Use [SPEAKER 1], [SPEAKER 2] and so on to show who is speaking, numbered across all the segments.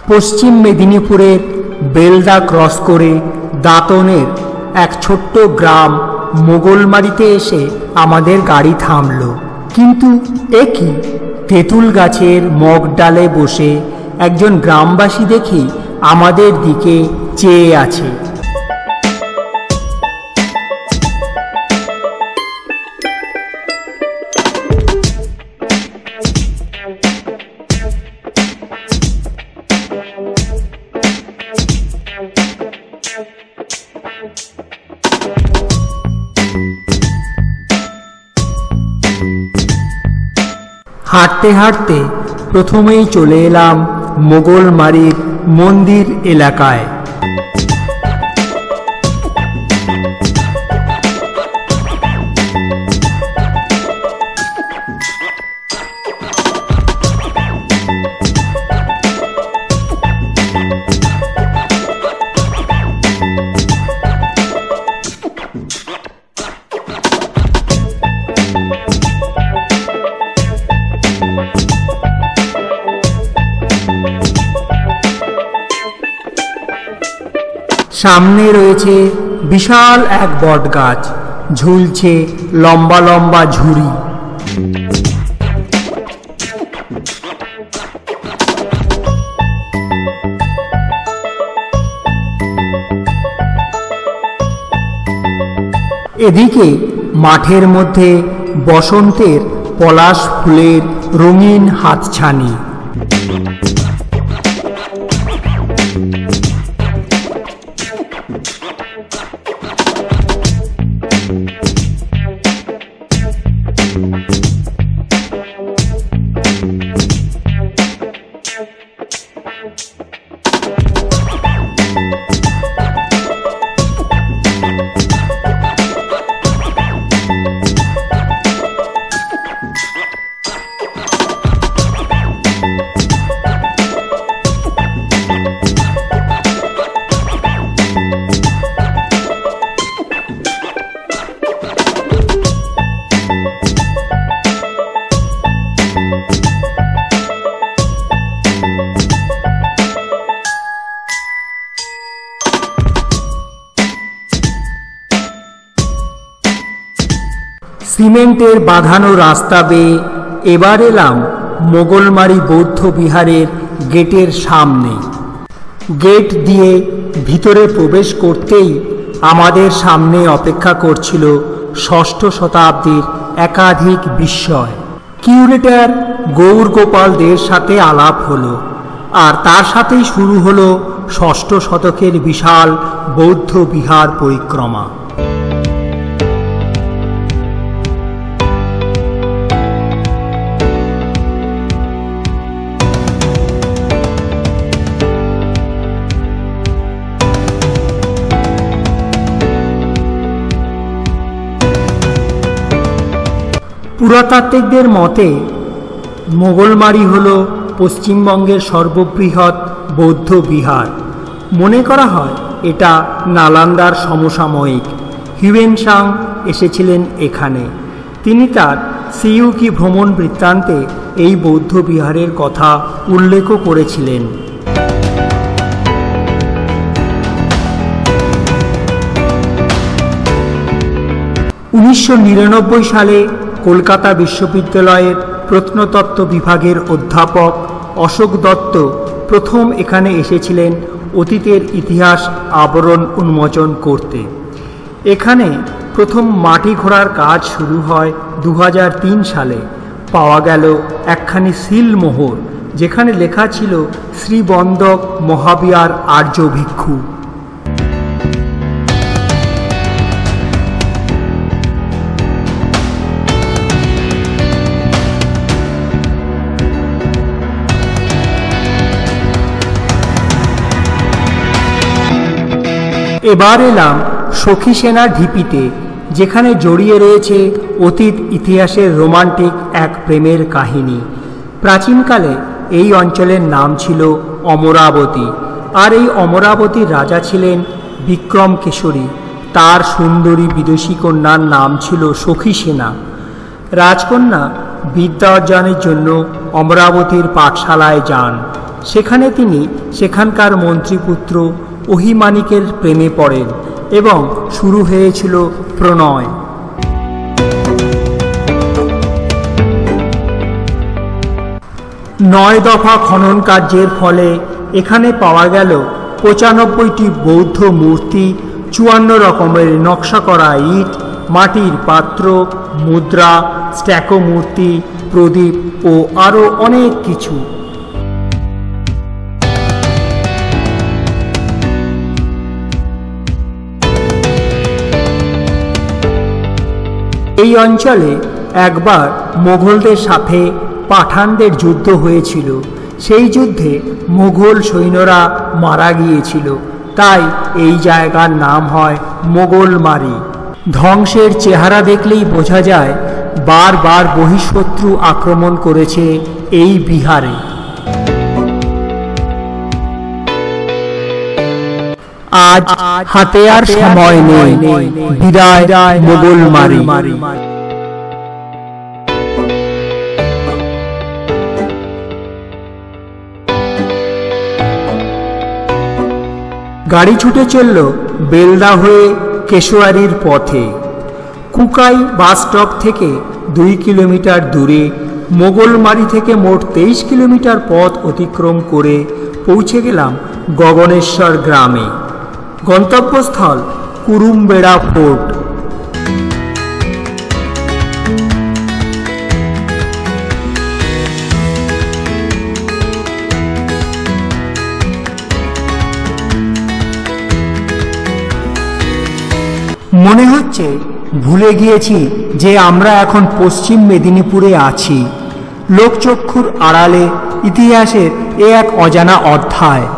[SPEAKER 1] পশ্চিম মেদিনীপুরের বেলদা ক্রস করে দাঁতনের এক ছোট্ট গ্রাম মোগলমারিতে এসে আমাদের গাড়ি থামল। কিন্তু এ কি, তেঁতুল গাছের মগ ডালে বসে একজন গ্রামবাসী দেখি আমাদের দিকে চেয়ে আছে। হাঁটতে হাঁটতে প্রথমেই চলে এলাম মোগলমারির মন্দির এলাকায়। সামনে রয়েছে বিশাল এক বট গাছ, ঝুলছে লম্বা লম্বা ঝুড়ি। এদিকে মাঠের মধ্যে বসন্তের পলাশ ফুলের রঙিন হাতছানি। সিমেন্টের বাঁধানো রাস্তা বেয়ে এবার এলাম মোগলমারি বৌদ্ধ বিহারের গেটের সামনে। গেট দিয়ে ভিতরে প্রবেশ করতেই আমাদের সামনে অপেক্ষা করছিল ষষ্ঠ শতাব্দীর একাধিক বিস্ময়। কিউরেটর গৌর গোপাল দের সাথে আলাপ হলো, আর তার সাথেই শুরু হলো ষষ্ঠ শতকের বিশাল বৌদ্ধ বিহার পরিক্রমা। পুরাতাত্ত্বিকদের মতে মোগলমারি হল পশ্চিমবঙ্গের সর্ববৃহৎ বৌদ্ধ বিহার। মনে করা হয় এটা নালন্দার সমসাময়িক হিউয়েনসাং এসেছিলেন এখানে। তিনি তার সিইউকি ভ্রমণ বৃত্তান্তে এই বৌদ্ধ বিহারের কথা উল্লেখও করেছিলেন। 1999 সালে কলকাতা বিশ্ববিদ্যালয়ের প্রত্নতত্ত্ব বিভাগের অধ্যাপক অশোক দত্ত প্রথম এখানে এসেছিলেন অতীতের ইতিহাস আবরণ উন্মোচন করতে। এখানে প্রথম মাটি খোঁড়ার কাজ শুরু হয় 2003 সালে। পাওয়া গেল একখানি সিলমোহর, যেখানে লেখা ছিল শ্রীবন্দক মহাবিহার আর্য ভিক্ষু। এবার এলাম সখী সেনা ঢিপিতে, যেখানে জড়িয়ে রয়েছে অতীত ইতিহাসের রোমান্টিক এক প্রেমের কাহিনী। প্রাচীনকালে এই অঞ্চলের নাম ছিল অমরাবতী, আর এই অমরাবতীর রাজা ছিলেন বিক্রম কেশরী। তার সুন্দরী বিদুষী কন্যার নাম ছিল সখী সেনা। রাজকন্যা বিদ্যা অর্জনের জন্য অমরাবতীর পাঠশালায় যান, সেখানে তিনি সেখানকার মন্ত্রীপুত্র অহিমানিকের প্রেমে পড়েন এবং শুরু হয়েছিল প্রণয়। 9 দফা খনন কার্যের ফলে এখানে পাওয়া গেল 95টি বৌদ্ধ মূর্তি, 54 রকমের নকশা করা ইট, মাটির পাত্র, মুদ্রা, স্ট্যাকো মূর্তি, প্রদীপ ও আরও অনেক কিছু। এই অঞ্চলে একবার মোগলদের সাথে পাঠানদের যুদ্ধ হয়েছিল। সেই যুদ্ধে মোগল সৈন্যরা মারা গিয়েছিল, তাই এই জায়গার নাম হয় মোগলমারি। ধ্বংসের চেহারা দেখলেই বোঝা যায় বারবার বহিঃশত্রু আক্রমণ করেছে এই বিহারে। আজ হাতে আর সময় নেই, বিদায় মোগলমারি। গাড়ি ছুটে চলল বেলদা হয়ে কেশোয়ারির পথে। কুকাই বাস স্টপ থেকে 2 কিলোমিটার দূরে মোগলমারি থেকে মোট 23 কিলোমিটার পথ অতিক্রম করে পৌঁছে গেলাম গগনেশ্বর গ্রামে। গন্তব্যস্থল কুরুম্বেড়া ফোর্ট। মনে হচ্ছে ভুলে গিয়েছি যে আমরা এখন পশ্চিম মেদিনীপুরে আছি। লোকচক্ষুর আড়ালে ইতিহাসের এ এক অজানা অধ্যায়।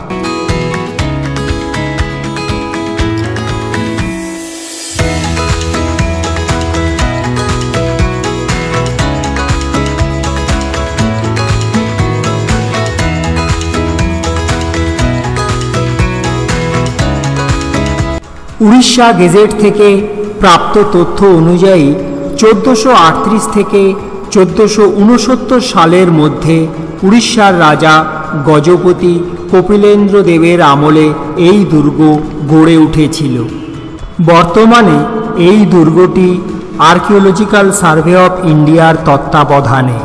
[SPEAKER 1] উড়িষ্যা গেজেট থেকে প্রাপ্ত তথ্য অনুযায়ী 1438 থেকে 1469 সালের মধ্যে উড়িষ্যার রাজা গজপতি কপিলেন্দ্র দেবের আমলে এই দুর্গ গড়ে উঠেছিল। বর্তমানে এই দুর্গটি আর্কিওলজিক্যাল সার্ভে অফ ইন্ডিয়ার তত্ত্বাবধানে।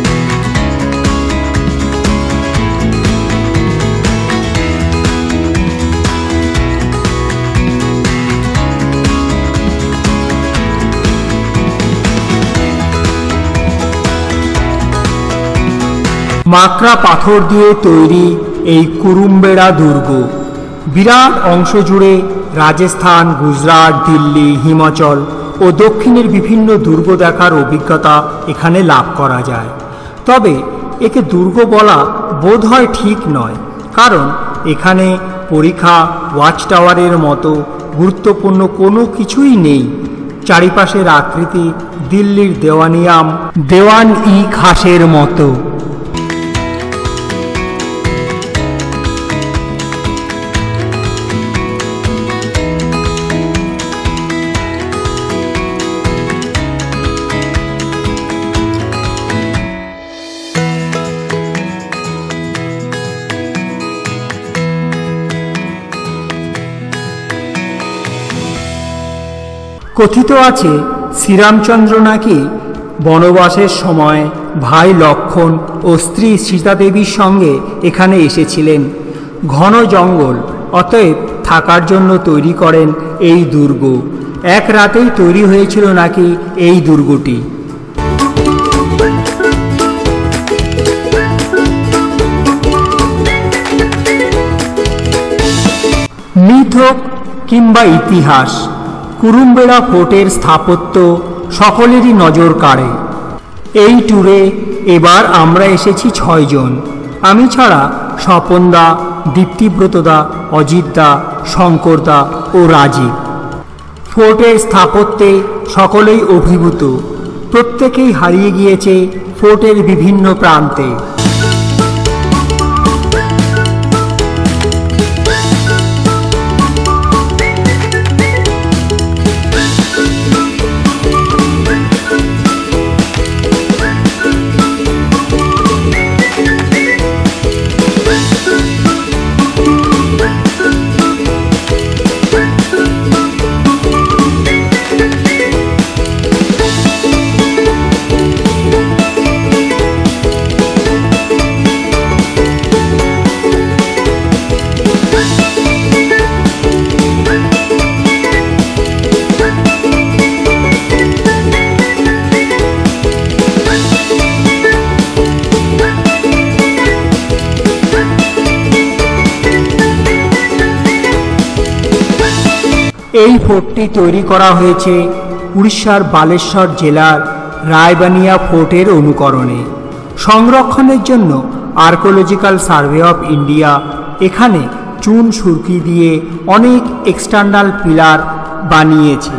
[SPEAKER 1] মাকড়া পাথর দিয়ে তৈরি এই কুরুম্বেড়া দুর্গ বিরাট অংশ জুড়ে রাজস্থান, গুজরাট, দিল্লি, হিমাচল ও দক্ষিণের বিভিন্ন দুর্গ দেখার অভিজ্ঞতা এখানে লাভ করা যায়। তবে একে দুর্গ বলা বোধহয় ঠিক নয়, কারণ এখানে পরিখা, ওয়াচ টাওয়ারের মতো গুরুত্বপূর্ণ কোনো কিছুই নেই। চারিপাশের আকৃতি দিল্লির দেওয়ান-ই খাসের মতো। কথিত আছে শ্রীরামচন্দ্র নাকি বনবাসের সময় ভাই লক্ষণ ও স্ত্রী সীতা দেবীর সঙ্গে এখানে এসেছিলেন। ঘন জঙ্গল, অতএব থাকার জন্য তৈরি করেন এই দুর্গ। এক রাতেই তৈরি হয়েছিল নাকি এই দুর্গটি। মিথ হোক কিংবা ইতিহাস, কুরুম্বেড়া ফোর্টের স্থাপত্য সকলেরই নজর কাড়ে। এই ট্যুরে এবার আমরা এসেছি 6 জন, আমি ছাড়া স্বপনদা, দীপ্তিব্রতদা, অজিতদা, শঙ্করদা ও রাজীব। ফোর্টের স্থাপত্যে সকলেই অভিভূত, প্রত্যেকেই হারিয়ে গিয়েছে ফোর্টের বিভিন্ন প্রান্তে। এই ফোর্টটি তৈরি করা হয়েছে উড়িষ্যার বালেশ্বর জেলার রায়বানিয়া ফোর্টের অনুকরণে। সংরক্ষণের জন্য আর্কিওলজিক্যাল সার্ভে অফ ইন্ডিয়া এখানে চুন সুরকি দিয়ে অনেক এক্সটার্নাল পিলার বানিয়েছে।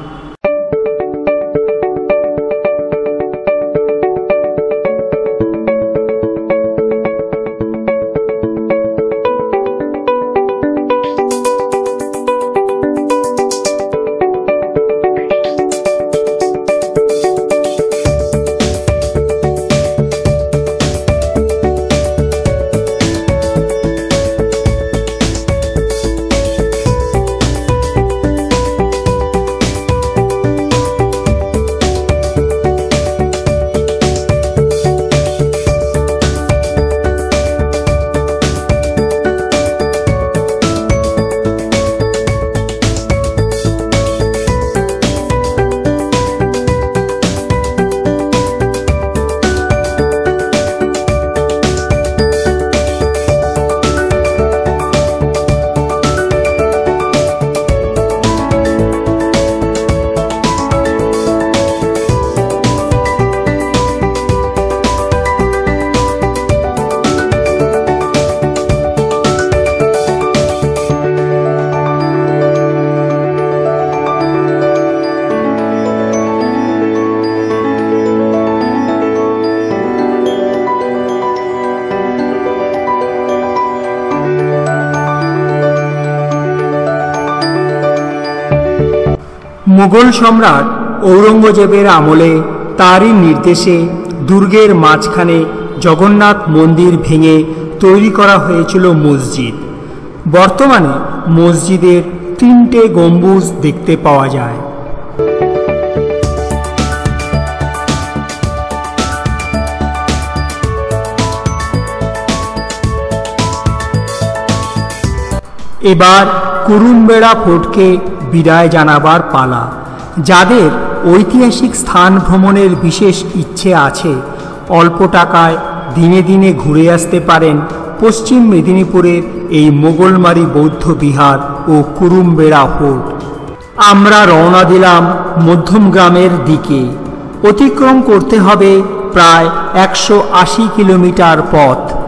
[SPEAKER 1] মুঘল সম্রাট ঔরঙ্গজেবের আমলে তারই নির্দেশে দুর্গের মাঝখানে জগন্নাথ মন্দির ভেঙে তৈরি করা হয়েছিল মসজিদ। বর্তমানে মসজিদের 3টে গম্বুজ দেখতে পাওয়া যায়। এবার কুরুম্বেড়া ফোর্টকে বিদায় জানাবার পালা। যাদের ঐতিহাসিক স্থান ভ্রমণের বিশেষ ইচ্ছে আছে, অল্প টাকায় দিনে দিনে ঘুরে আসতে পারেন পশ্চিম মেদিনীপুরের এই মোগলমারি বৌদ্ধ বিহার ও কুরুম্বেড়া ফোর্ট। আমরা রওনা দিলাম মধ্যমগ্রামের দিকে। অতিক্রম করতে হবে প্রায় 180 কিলোমিটার পথ।